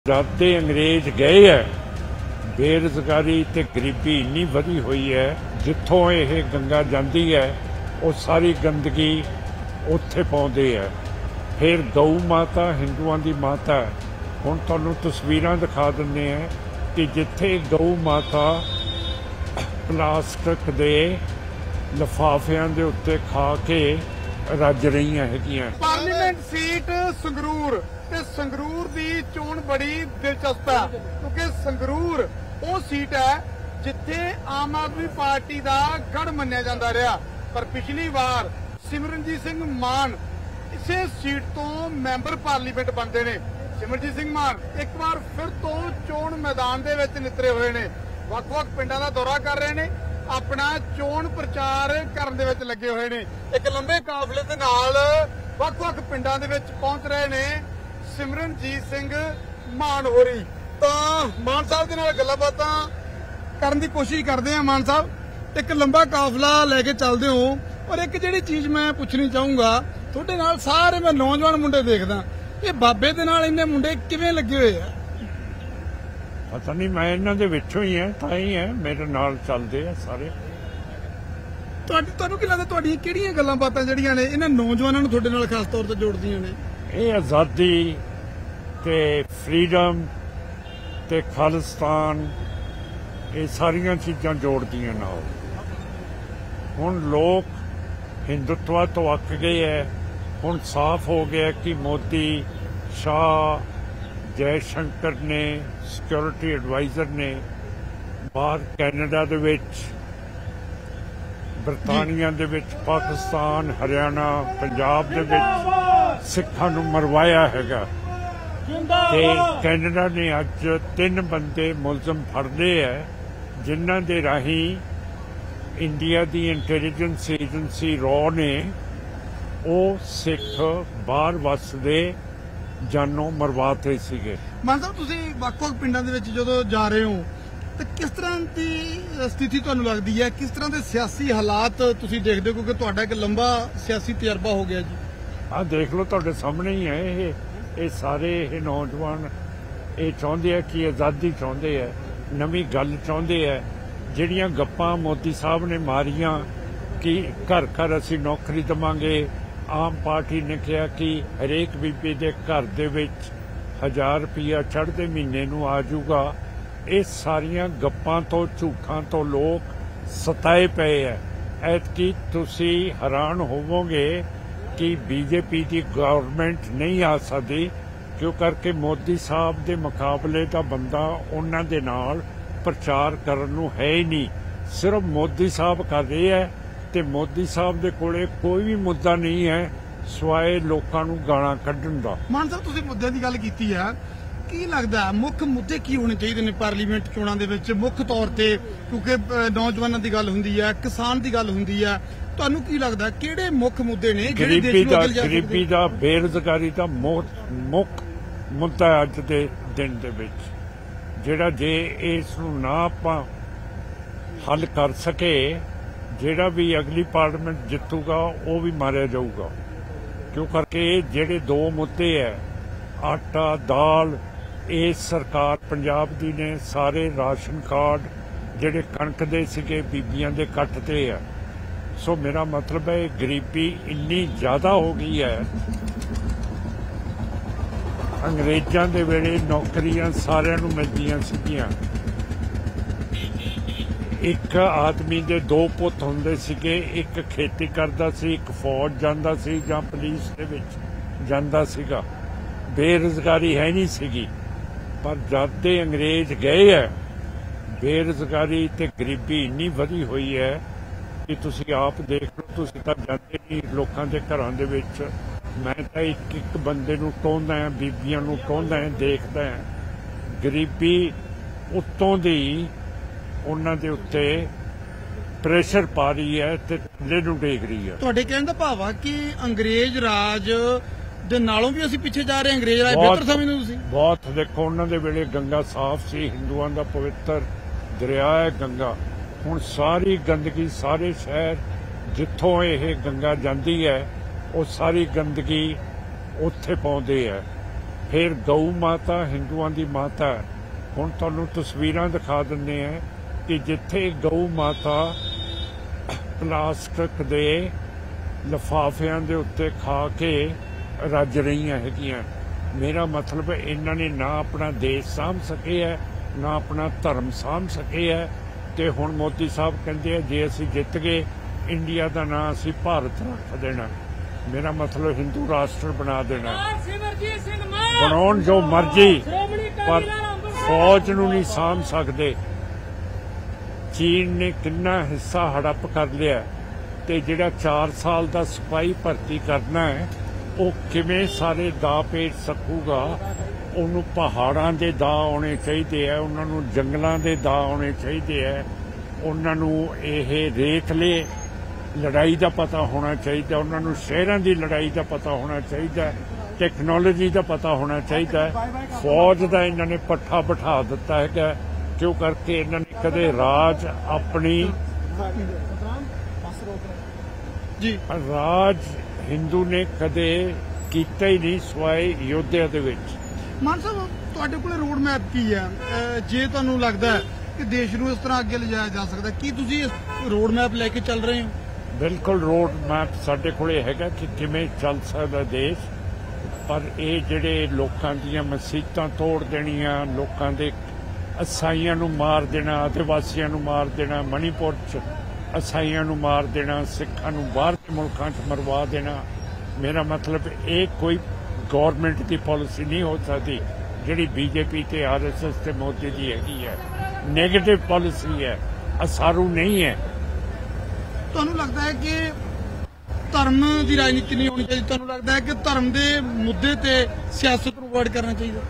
जद ते अंग्रेज गए है बेरोजगारी ते गरीबी इन्नी वधी हुई है जिथों यह गंगा जाती है वो सारी गंदगी उत्थे पाउंदे है। फिर गौ माता हिंदुओं की माता है। हुण तुहानूं तस्वीरां दिखा दिंदे हैं कि जिथे गौ माता प्लास्टिक दे लिफाफियां दे उत्ते खा के रज रही हैगियां। पार्लीमेंट सीट संगरूर ते संगरूर दी चोण बड़ी दिलचस्प है क्योंकि संगरूर वो सीट है जिथे आम आदमी पार्टी का गढ़ मन्निया जाता रहा, पर पिछली बार सिमरनजीत सिंह मान इसे सीट तो मैंबर पार्लीमेंट बनते ने। सिमरनजीत सिंह मान एक बार फिर तो चोण मैदान दे विच नितरे हुए ने, वख-वख पिंडां दा दौरा कर रहे ने, अपना चोण प्रचार करन दे विच लगे हुए ने। एक लंबे काफले दे नाल वख-वख पिंडां दे विच पहुंच रहे ने सिमरनजीत सिंह मान होरी। ਤਾਂ ਮਾਨ ਸਾਹਿਬ ਦੇ ਨਾਲ ਗੱਲਾਂ ਬਾਤਾਂ ਕਰਨ ਦੀ ਕੋਸ਼ਿਸ਼ ਕਰਦੇ ਆ। ਮਾਨ ਸਾਹਿਬ ਇੱਕ ਲੰਬਾ ਕਾਫਲਾ ਲੈ ਕੇ ਚੱਲਦੇ ਹੋ, ਔਰ ਇੱਕ ਜਿਹੜੀ ਚੀਜ਼ ਮੈਂ ਪੁੱਛਣੀ ਚਾਹੂੰਗਾ ਤੁਹਾਡੇ ਨਾਲ, ਸਾਰੇ ਮੈਂ ਨੌਜਵਾਨ ਮੁੰਡੇ ਦੇਖਦਾ, ਇਹ ਬਾਬੇ ਦੇ ਨਾਲ ਇੰਨੇ ਮੁੰਡੇ ਕਿਵੇਂ ਲੱਗੇ ਹੋਏ ਆ? ਪਤਾ ਨਹੀਂ, ਮੈਂ ਇਹਨਾਂ ਦੇ ਵਿੱਚੋਂ ਹੀ ਹਾਂ, ਤਾਂ ਹੀ ਹੈ ਮੇਰੇ ਨਾਲ ਚੱਲਦੇ ਆ ਸਾਰੇ। ਤੁਹਾਨੂੰ ਕੀ ਲੱਗਦਾ ਤੁਹਾਡੀਆਂ ਕਿਹੜੀਆਂ ਗੱਲਾਂ ਬਾਤਾਂ ਜਿਹੜੀਆਂ ਨੇ ਇਹਨਾਂ ਨੌਜਵਾਨਾਂ ਨੂੰ ਤੁਹਾਡੇ ਨਾਲ ਖਾਸ ਤੌਰ ਤੇ ਜੋੜਦੀਆਂ ਨੇ? ਇਹ ਆਜ਼ਾਦੀ ਤੇ ਫਰੀडम ਤੇ ਖਾਲਿਸਤਾਨ, ਇਹ ਸਾਰੀਆਂ ਚੀਜ਼ਾਂ ਜੋੜਦੀਆਂ ਨਾਲ। ਹੁਣ ਲੋਕ ਹਿੰਦੂਤਵਾ ਤੋਂ ਅੱਕ ਗਏ ਹੈ। ਹੁਣ ਸਾਫ਼ ਹੋ ਗਿਆ ਕਿ ਮੋਦੀ, ਸ਼ਾਹ, ਜੈ ਸ਼ੰਕਰ ਨੇ, ਸਿਕਿਉਰਿਟੀ ਐਡਵਾਈਜ਼ਰ ਨੇ, ਬਾਹਰ ਕੈਨੇਡਾ ਦੇ ਵਿੱਚ, ਬਰਤਾਨੀਆ ਦੇ ਵਿੱਚ, ਪਾਕਿਸਤਾਨ, ਹਰਿਆਣਾ, ਪੰਜਾਬ ਦੇ ਵਿੱਚ ਸਿੱਖਾਂ ਨੂੰ ਮਰਵਾਇਆ ਹੈਗਾ। ਤੇ ਕੈਨੇਡਾ ਨੇ ਅੱਜ 3 ਬੰਦੇ ਮੁਲਜ਼ਮ ਫੜ ਲਏ ਹੈ ਜਿਨ੍ਹਾਂ ਦੇ ਰਾਹੀਂ ਇੰਡੀਆ ਦੀ ਇੰਟੈਲੀਜੈਂਸ ਏਜੰਸੀ ਰॉ ਨੇ ਉਹ ਸਿੱਖ ਬਾਹਰ ਵਸਦੇ ਜਾਨੋਂ ਮਰਵਾਤੇ ਸੀਗੇ। ਮਾਨ ਸਾਹਿਬ ਤੁਸੀਂ ਵੱਖ-ਵੱਖ ਪਿੰਡਾਂ ਦੇ ਵਿੱਚ ਜਦੋਂ ਜਾ ਰਹੇ ਹੋ ਤੇ ਕਿਸ ਤਰ੍ਹਾਂ ਦੀ ਸਥਿਤੀ ਤੁਹਾਨੂੰ ਲੱਗਦੀ ਹੈ, ਕਿਸ ਤਰ੍ਹਾਂ ਦੇ ਸਿਆਸੀ ਹਾਲਾਤ ਤੁਸੀਂ ਦੇਖਦੇ ਹੋ, ਕਿਉਂਕਿ ਤੁਹਾਡਾ ਇੱਕ ਲੰਬਾ ਸਿਆਸੀ ਤਜਰਬਾ ਹੋ ਗਿਆ ਜੀ? ਆਹ ਦੇਖ ਲਓ, ਤੁਹਾਡੇ ਸਾਹਮਣੇ ਹੀ ਹੈ। ਇਹ ਸਾਰੇ ਇਹ ਨੌਜਵਾਨ ਇਹ ਚਾਹੁੰਦੇ ਆ ਕਿ ਆਜ਼ਾਦੀ ਚਾਹੁੰਦੇ ਆ, ਨਵੀਂ ਗੱਲ ਚਾਹੁੰਦੇ ਆ। ਜਿਹੜੀਆਂ ਗੱਪਾਂ ਮੋਦੀ ਸਾਹਿਬ ਨੇ ਮਾਰੀਆਂ ਕਿ ਘਰ ਘਰ ਅਸੀਂ ਨੌਕਰੀ ਦੇਵਾਂਗੇ, ਆਮ ਪਾਰਟੀ ਨੇ ਕਿਹਾ ਕਿ ਹਰੇਕ ਬੀਬੀ ਦੇ ਘਰ ਦੇ ਵਿੱਚ 1000 ਰੁਪਇਆ ਚੜ੍ਹਦੇ ਮਹੀਨੇ ਨੂੰ ਆ ਜਾਊਗਾ, ਇਹ ਸਾਰੀਆਂ ਗੱਪਾਂ ਤੋਂ, ਝੂਠਾਂ ਤੋਂ ਲੋਕ ਸਤਾਏ ਪਏ ਹੈ। ਐਤਕੀ ਤੁਸੀਂ ਹੈਰਾਨ ਹੋਵੋਗੇ ਕਿ ਬੀਜੇਪੀ ਦੀ ਗਵਰਨਮੈਂਟ ਨਹੀਂ ਆ ਸਕਦੀ, ਕਿਉਂ ਕਰਕੇ ਮੋਦੀ ਸਾਹਿਬ ਦੇ ਮੁਕਾਬਲੇ ਦਾ ਬੰਦਾ ਉਹਨਾਂ ਦੇ ਨਾਲ ਪ੍ਰਚਾਰ ਕਰਨ ਨੂੰ ਹੈ ਹੀ ਨਹੀਂ। ਸਿਰਫ ਮੋਦੀ ਸਾਹਿਬ ਕਰ ਰਹੇ ਹੈ ਤੇ ਮੋਦੀ ਸਾਹਿਬ ਦੇ ਕੋਲੇ ਕੋਈ ਵੀ ਮੁੱਦਾ ਨਹੀਂ ਹੈ ਸਿਵਾਏ ਲੋਕਾਂ ਨੂੰ ਗਾਲਾਂ ਕੱਢਣ ਦਾ। ਮਾਨ ਸਾਹਿਬ ਤੁਸੀਂ ਮੁੱਦਿਆਂ ਦੀ ਗੱਲ ਕੀਤੀ ਹੈ, ਕੀ ਲੱਗਦਾ ਮੁੱਖ ਮੁੱਦੇ ਕੀ ਹੋਣੇ ਚਾਹੀਦੇ ਨੇ ਪਾਰਲੀਮੈਂਟ ਚੋਣਾਂ ਦੇ ਵਿੱਚ ਮੁੱਖ ਤੌਰ ਤੇ? ਕਿਉਂਕਿ ਨੌਜਵਾਨਾਂ ਦੀ ਗੱਲ ਹੁੰਦੀ ਹੈ, ਕਿਸਾਨ ਦੀ ਗੱਲ ਹੁੰਦੀ ਹੈ, ਤੁਹਾਨੂੰ ਕੀ ਲੱਗਦਾ ਕਿਹੜੇ ਮੁੱਖ ਮੁੱਦੇ ਨੇ ਜਿਹੜੇ ਗਰੀਬੀ ਦਾ, ਬੇਰੁਜ਼ਗਾਰੀ ਦਾ ਮੁੱਖ ਮੁੱਦਾ ਅੱਜ ਦੇ ਦਿਨ ਦੇ ਵਿੱਚ, ਜਿਹੜਾ ਜੇ ਇਸ ਨੂੰ ਨਾ ਆਪਾਂ ਹੱਲ ਕਰ ਸਕੇ, ਜਿਹੜਾ ਵੀ ਅਗਲੀ ਪਾਰਲੀਮੈਂਟ ਜਿੱਤੂਗਾ ਉਹ ਵੀ ਮਾਰਿਆ ਜਾਊਗਾ। ਕਿਉਂ ਕਰਕੇ ਜਿਹੜੇ 2 ਮੁੱਦੇ ਹੈ, ਆਟਾ, ਦਾਲ, ਇਹ ਸਰਕਾਰ ਪੰਜਾਬ ਦੀ ਨੇ ਸਾਰੇ ਰਾਸ਼ਨ ਕਾਰਡ ਜਿਹੜੇ ਕਣਕ ਦੇ ਸੀਗੇ ਬੀਬੀਆਂ ਦੇ ਕੱਟਦੇ ਆ। ਸੋ ਮੇਰਾ ਮਤਲਬ ਹੈ ਗਰੀਬੀ ਇੰਨੀ ਜ਼ਿਆਦਾ ਹੋ ਗਈ ਹੈ। ਅੰਗਰੇਜ਼ਾਂ ਦੇ ਵੇਲੇ ਨੌਕਰੀਆਂ ਸਾਰਿਆਂ ਨੂੰ ਮਿਲਦੀਆਂ ਸੀਗੀਆਂ। ਇੱਕ ਆਦਮੀ ਦੇ 2 ਪੁੱਤ ਹੁੰਦੇ ਸੀਗੇ, ਇੱਕ ਖੇਤੀ ਕਰਦਾ ਸੀ, ਇੱਕ ਫੌਜ ਜਾਂਦਾ ਸੀ ਜਾਂ ਪੁਲਿਸ ਦੇ ਵਿੱਚ ਜਾਂਦਾ ਸੀਗਾ। ਬੇਰੁਜ਼ਗਾਰੀ ਹੈ ਨਹੀਂ ਸੀਗੀ। ਪਰ ਜਦ ਦੇ ਅੰਗਰੇਜ਼ ਗਏ ਹੈ ਬੇਰੁਜ਼ਗਾਰੀ ਤੇ ਗਰੀਬੀ ਇੰਨੀ ਵਧੀ ਹੋਈ ਹੈ ਕਿ ਤੁਸੀਂ ਆਪ ਦੇਖ ਲਓ। ਤੁਸੀਂ ਤਾਂ ਜਾਂਦੇ ਨਹੀਂ ਲੋਕਾਂ ਦੇ ਘਰਾਂ ਦੇ ਵਿੱਚ, ਮੈਂ ਤਾਂ ਇੱਕ ਬੰਦੇ ਨੂੰ ਟੋਹਦਾ ਹਾਂ, ਬੀਬੀਆਂ ਨੂੰ ਟੋਹਦਾ ਹਾਂ, ਦੇਖਦਾ ਹਾਂ। ਗਰੀਬੀ ਉੱਤੋਂ ਦੀ ਉਹਨਾਂ ਦੇ ਉੱਤੇ ਪ੍ਰੈਸ਼ਰ ਪਾ ਰਹੀ ਹੈ ਤੇ ਥੱਲੇ ਨੂੰ ਡੇਗ ਰਹੀ ਹੈ। ਤੁਹਾਡੇ ਕਹਿਣ ਦਾ ਭਾਵ ਆ ਕਿ ਅੰਗਰੇਜ਼ ਰਾਜ ਦੇ ਨਾਲੋਂ ਵੀ ਅਸੀਂ ਪਿੱਛੇ ਜਾ ਰਹੇ, ਅੰਗਰੇਜ਼ ਰਾਜ ਬਿਹਤਰ ਸਮਝਦੇ ਤੁਸੀਂ? ਬਹੁਤ ਦੇਖੋ, ਉਹਨਾਂ ਦੇ ਵੇਲੇ ਗੰਗਾ ਸਾਫ਼ ਸੀ, ਹਿੰਦੂਆਂ ਦਾ ਪਵਿੱਤਰ ਦਰਿਆ ਹੈ ਗੰਗਾ। ਹੁਣ ਸਾਰੀ ਗੰਦਗੀ, ਸਾਰੇ ਸ਼ਹਿਰ ਜਿੱਥੋਂ ਇਹ ਗੰਗਾ ਜਾਂਦੀ ਹੈ ਉਹ ਸਾਰੀ ਗੰਦਗੀ ਉੱਥੇ ਪਾਉਂਦੇ ਹੈ। फिर गऊ माता हिंदुओं की माता है। हुण तुहानूं तस्वीरां दिखा दिंदे हैं कि जिथे गऊ माता प्लास्टिक दे लिफाफियां दे उत्ते खा के रज रही हैगियां। मेरा मतलब इन्हां ने ना अपना देश साਂਭ सके है, ना अपना धर्म साਂਭ सके है। ते हुण मोदी साहब कहंदे हैं जे असीं जित गए इंडिया का नां असीं भारत रख देना। मेरा मतलब हिंदू राष्ट्र बना देना, बनाउण जो मर्जी, पर फौज नूं नहीं साਂਭ सकदे। चीन ने कितना हिस्सा हड़प कर लिया ते जिहड़ा 4 साल का सिपाही भर्ती करना है वो किवें सारे दा पेट सकूगा। उन्होंने पहाड़ां दे दा आने चाहिए है, उन्होंने जंगलों के दा आने चाहिए है, उन्होंने ये रेतले लड़ाई का पता होना चाहिए, उन्होंने शहरों की लड़ाई का पता होना चाहिए, टैक्नोलॉजी का पता होना चाहिए। फौज का इन्होंने पट्ठा बिठा दिता है, क्यों करके इन्होंने कदे राज अपनी राज हिंदू ने कदे कीता ही नहीं सिवाय योद्धा दे विच। मान साहब तुहाडे कोल रोड मैप की है, जे तुहानूं लगदा है कि देश नूं इस तरह अगे लिजाया जा सकदा, की तुसीं रोड मैप लेके चल रहे हो? बिल्कुल रोड मैप साडे कोले हैगा कि किवें चल सकदा देश। पर ये जिहड़े लोकां दीयां मसीतां तोड़ देणियां, लोकां दे ईसाइयां नूं मार देना, आदिवासियां नूं मार देना, मणिपुर च ईसाइयां नूं मार देना, सिखां नूं बाहर दे मुल्कां च मरवा देना। मेरा मतलब ये कोई गौरमेंट की पॉलिसी नहीं हो सकती जिहड़ी बीजेपी ते RSS ते मोदी की हैगी है। नेगेटिव पॉलिसी है, असारू नहीं है। ਤੁਹਾਨੂੰ लगता है कि धर्म की राजनीति नहीं होनी चाहिए? ਤੁਹਾਨੂੰ लगता है कि धर्म के मुद्दे ते सियासत को अवॉइड करना चाहिए?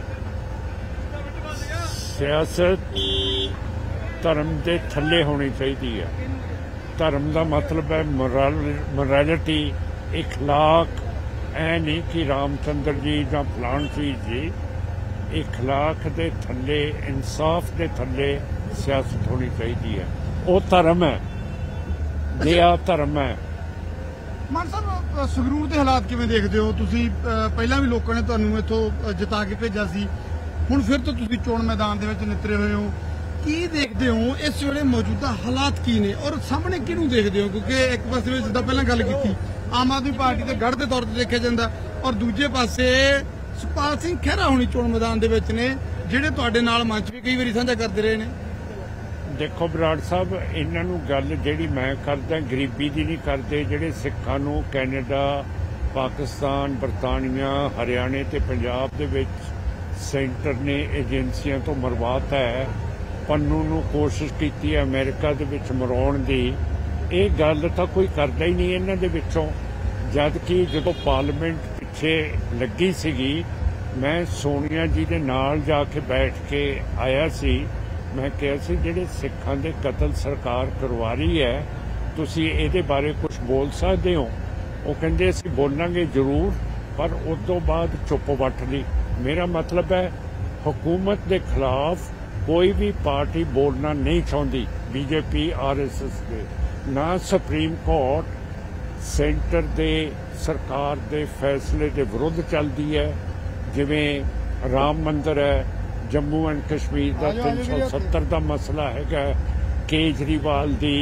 सियासत धर्म के थले होनी चाहिए है। धर्म का मतलब है मोरालिटी, इखलाक। ऐ नहीं कि रामचंद्र जी या फलान चीज जी, इखलाक के थले, इंसाफ के थले सियासत होनी चाहिए है। वो धर्म है, दया धर्म है। मान साहब संगरूर के हालात किवें देखते हो तुसीं? पहला भी लोगों ने तुहानूं इत्थों जिता के भेजा सी, हुण फिर तो तुसीं चोण मैदान दे विच नितरे हुए हो। की देखते हो इस वेले मौजूदा हालात की ने और सामने किहनूं देखते हो? क्योंकि एक पासे जिद्दां पहलां गल कीती आम आदमी पार्टी के गढ़ के तौर पर देखा जाता, और दूजे पासे सुखपाल सिंह खैरा होनी चोण मैदान दे विच ने, जिहड़े तुहाडे नाल मंच भी कई वारी साझा करते रहे ने। देखो बराड़ साहब, इन्हों गल जिहड़ी मैं करदा गरीबी की नहीं करते। जिहड़े सिखां नूं कैनेडा, पाकिस्तान, बरतानिया, हरियाणे ते पंजाब दे विच सेंटर ने एजेंसियां तो मरवाता है, पन्नू नूं कोशिश की है अमेरिका दे विच मराउण दी। ये गल तो कोई करता ही नहीं इन्हां दे विचों। जबकि जदों पार्लीमेंट पिछे लगी सीगी, मैं सोनिया जी दे नाल जाके बैठ के आया सी। मैं कहा सी जिहड़े सिखां दे कतल सरकार करवा रही है, तुसीं इहदे बारे कुछ बोल सकदे हो? वो कहंदे असीं बोलांगे जरूर, पर उस तो बाद चुप वट ली। मेरा मतलब है हुकूमत के खिलाफ कोई भी पार्टी बोलना नहीं चाहती। बीजेपी RSS के ना सुप्रीम कोर्ट सेंटर दे सरकार दे फैसले के विरुद्ध चलती है। जिवें राम मंदिर है, जम्मू एंड कश्मीर का 370 का मसला है, केजरीवाल दी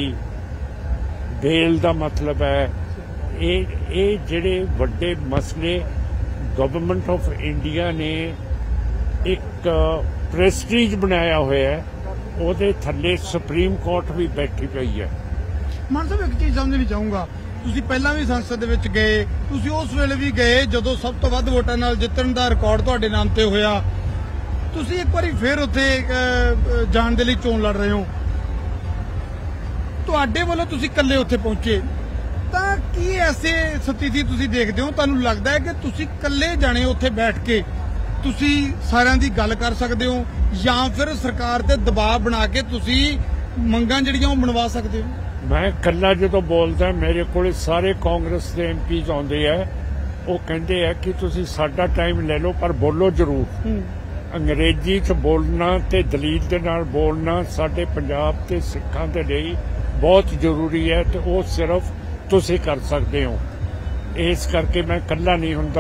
बेल का मतलब है। ये जिहड़े वड्डे मसले गवर्नमेंट ऑफ इंडिया ने एक प्रेस्टीज बनाया हुआ है, ਉਹਦੇ ਥੱਲੇ ਸੁਪਰੀਮ ਕੋਰਟ ਵੀ ਬੈਠੀ ਪਈ ਹੈ। ਮਾਨ ਸਾਹਿਬ ਇੱਕ ਚੀਜ਼ ਸਮਝਣੀ ਚਾਹੂੰਗਾ, ਤੁਸੀਂ ਪਹਿਲਾਂ ਵੀ ਸੰਸਦ ਦੇ ਵਿੱਚ ਗਏ, ਤੁਸੀਂ ਉਸ ਵੇਲੇ ਵੀ ਗਏ ਜਦੋਂ ਸਭ ਤੋਂ ਵੱਧ ਵੋਟਾਂ ਨਾਲ ਜਿੱਤਣ ਦਾ ਰਿਕਾਰਡ ਤੁਹਾਡੇ ਨਾਮ ਤੇ ਹੋਇਆ। ਤੁਸੀਂ ਇੱਕ ਵਾਰੀ ਫੇਰ ਉੱਥੇ ਜਾਣ ਦੇ ਲਈ ਚੋਣ ਲੜ ਰਹੇ ਹੋ, ਤੁਹਾਡੇ ਵੱਲੋਂ ਤੁਸੀਂ ਇਕੱਲੇ ਉੱਥੇ ਪਹੁੰਚੇ ਤਾਂ ਕੀ ਐਸੇ ਸਥਿਤੀ ਤੁਸੀਂ ਦੇਖਦੇ ਹੋ? ਤੁਹਾਨੂੰ ਲੱਗਦਾ ਹੈ ਕਿ ਤੁਸੀਂ ਇਕੱਲੇ ਜਾਣੇ ਉੱਥੇ ਬੈਠ ਕੇ ਤੁਸੀਂ ਸਾਰਿਆਂ ਦੀ ਗੱਲ ਕਰ ਸਕਦੇ ਹੋ, ਜਾਂ ਫਿਰ ਸਰਕਾਰ ਤੇ ਦਬਾਅ ਬਣਾ ਕੇ ਤੁਸੀਂ ਮੰਗਾਂ ਜਿਹੜੀਆਂ ਉਹ ਮਨਵਾ ਸਕਦੇ ਹੋ? मैं कला जो बोलदा, मेरे को सारे कांग्रेस के MPs आते हैं, वो कहते हैं कि तुसी साडा टाइम ले लो पर बोलो जरूर। अंग्रेजी च बोलना ते दलील दे नाल बोलना साडे पंजाब ते सिखां दे लई बहुत जरूरी है, तो वो सिर्फ तुसी कर सकते हो। इस करके मैं कला नहीं हुंदा,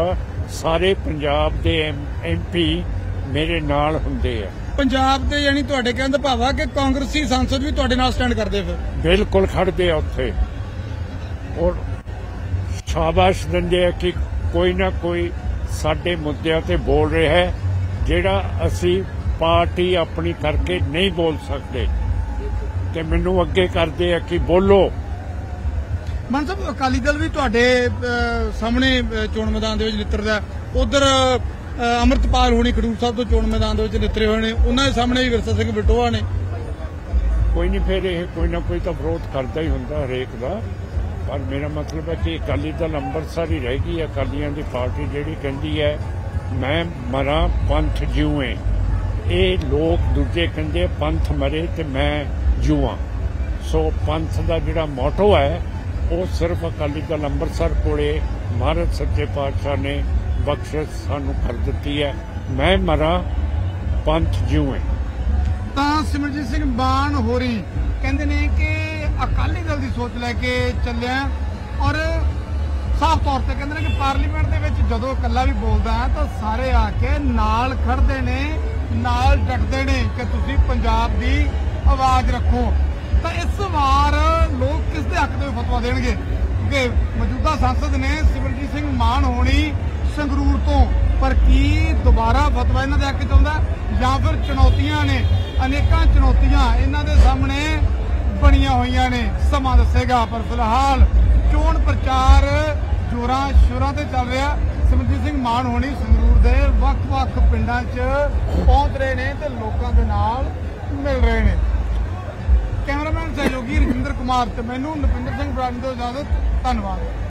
ਸਾਰੇ ਪੰਜਾਬ ਦੇ MP ਮੇਰੇ ਨਾਲ ਹੁੰਦੇ ਆ। ਪੰਜਾਬ ਦੇ ਯਾਨੀ ਤੁਹਾਡੇ ਕਹਿਣ ਦਾ ਭਾਵ ਆ ਕਿ ਕਾਂਗਰਸੀ ਸੰਸਦ ਵੀ ਤੁਹਾਡੇ ਨਾਲ ਸਟੈਂਡ ਕਰਦੇ ਫਿਰ? ਬਿਲਕੁਲ ਖੜਦੇ ਆ ਉੱਥੇ, ਔਰ ਸ਼ਾਬਾਸ਼ ਦਿੰਦੇ ਆ ਕਿ ਕੋਈ ਨਾ ਕੋਈ ਸਾਡੇ ਮੁੱਦਿਆਂ ਤੇ ਬੋਲ ਰਿਹਾ ਹੈ ਜਿਹੜਾ ਅਸੀਂ ਪਾਰਟੀ ਆਪਣੀ ਕਰਕੇ ਨਹੀਂ ਬੋਲ ਸਕਦੇ, ਤੇ ਮੈਨੂੰ ਅੱਗੇ ਕਰਦੇ ਆ ਕਿ ਬੋਲੋ। ਮਾਨ ਸਾਹਿਬ, ਅਕਾਲੀ ਦਲ ਵੀ ਤੁਹਾਡੇ ਸਾਹਮਣੇ ਚੋਣ ਮੈਦਾਨ ਦੇ ਵਿੱਚ ਨਿੱਤਰਦਾ, ਉਧਰ ਅੰਮ੍ਰਿਤਪਾਲ ਹੋਣੀ ਖਡੂਰ ਸਾਹਿਬ ਤੋਂ ਚੋਣ ਮੈਦਾਨ ਦੇ ਵਿੱਚ ਨਿੱਤਰੇ ਹੋਏ ਨੇ, ਉਹਨਾਂ ਦੇ ਸਾਹਮਣੇ ਵੀ ਵਿਰਸਾ ਸਿੰਘ ਬਲਟੋਹਾ ਨੇ। ਕੋਈ ਨਹੀਂ, ਫਿਰ ਇਹ ਕੋਈ ਨਾ ਕੋਈ ਤਾਂ ਵਿਰੋਧ ਕਰਦਾ ਹੀ ਹੁੰਦਾ ਹਰੇਕ ਦਾ, ਪਰ ਮੇਰਾ ਮਤਲਬ ਹੈ ਕਿ ਅਕਾਲੀ ਦਲ ਅੰਮ੍ਰਿਤਸਰ ਹੀ ਰਹਿ ਗਈ। ਅਕਾਲੀਆਂ ਦੀ ਪਾਰਟੀ ਜਿਹੜੀ ਕਹਿੰਦੀ ਹੈ ਮੈਂ ਮਰਾਂ ਪੰਥ ਜਿਉਏ, ਇਹ ਲੋਕ ਦੂਜੇ ਕਹਿੰਦੇ ਪੰਥ ਮਰੇ ਤੇ ਮੈਂ ਜੂਆਂ। ਸੋ ਪੰਥ ਦਾ ਜਿਹੜਾ ਮੋਟੋ ਹੈ ਉਹ ਸਿਰਫ ਅਕਾਲੀ ਦਲ ਅੰਮ੍ਰਿਤਸਰ ਕੋਲੇ ਮਹਾਰਾਜ ਸੱਚੇ ਪਾਤਸ਼ਾਹ ਨੇ ਬਖਸ਼ਿਸ਼ ਸਾਨੂੰ ਕਰ ਦਿੱਤੀ ਹੈ, ਮੈਂ ਮਰਾਂ ਪੰਥ ਜਿਉਏ। ਤਾਂ ਸਿਮਰਜੀਤ ਸਿੰਘ ਮਾਨ ਹੋਰੀ ਕਹਿੰਦੇ ਨੇ ਕਿ ਅਕਾਲੀ ਦਲ ਦੀ ਸੋਚ ਲੈ ਕੇ ਚੱਲਿਆ, ਔਰ ਸਾਫ਼ ਤੌਰ ਤੇ ਕਹਿੰਦੇ ਨੇ ਕਿ ਪਾਰਲੀਮੈਂਟ ਦੇ ਵਿੱਚ ਜਦੋਂ ਇਕੱਲਾ ਵੀ ਬੋਲਦਾ ਹੈ ਤਾਂ ਸਾਰੇ ਆ ਕੇ ਨਾਲ ਖੜਦੇ ਨੇ, ਨਾਲ ਡਟਦੇ ਨੇ ਕਿ ਤੁਸੀਂ ਪੰਜਾਬ ਦੀ ਆਵਾਜ਼ ਰੱਖੋ। ਤਾਂ ਇਸ ਵਾਰ ਲੋਕ ਕਿਸ ਦੇ ਹੱਕ ਦੇ ਫਤਵਾ ਦੇਣਗੇ? ਕਿ ਮੌਜੂਦਾ ਸੰਸਦ ਨੇ ਸਿਮਰਜੀਤ ਸਿੰਘ ਮਾਨ ਹੋਣੀ ਸੰਗਰੂਰ ਤੋਂ, ਪਰ ਕੀ ਦੁਬਾਰਾ ਫਤਵਾ ਇਹਨਾਂ ਦੇ ਹੱਕ ਚ ਆਉਂਦਾ, ਜਾਂ ਫਿਰ ਚੁਣੌਤੀਆਂ ਨੇ, ਅਨੇਕਾਂ ਚੁਣੌਤੀਆਂ ਇਹਨਾਂ ਦੇ ਸਾਹਮਣੇ ਬਣੀਆਂ ਹੋਈਆਂ ਨੇ, ਸਮਾਂ ਦੱਸੇਗਾ। ਪਰ ਫਿਲਹਾਲ ਚੋਣ ਪ੍ਰਚਾਰ ਜੋਰਾਂ ਸ਼ੋਰਾਂ ਤੇ ਚੱਲ ਰਿਹਾ। ਸਿਮਰਜੀਤ ਸਿੰਘ ਮਾਨ ਹੋਣੀ ਸੰਗਰੂਰ ਦੇ ਵੱਖ-ਵੱਖ ਪਿੰਡਾਂ 'ਚ ਪਹੁੰਚ ਰਹੇ ਨੇ ਤੇ ਲੋਕਾਂ ਦੇ ਨਾਲ ਮਿਲ ਰਹੇ ਨੇ। ਕੈਮਰਾਮੈਨ ਸਹਿਯੋਗੀ ਰਜਿੰਦਰ ਕੁਮਾਰ ਤੇ ਮੈਨੂੰ ਨਪਿੰਦਰ ਸਿੰਘ ਬਰਾੜ ਤੋਂ ਇਜਾਜ਼ਤ, ਧੰਨਵਾਦ।